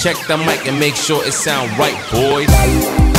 Check the mic and make sure it sound right, boys.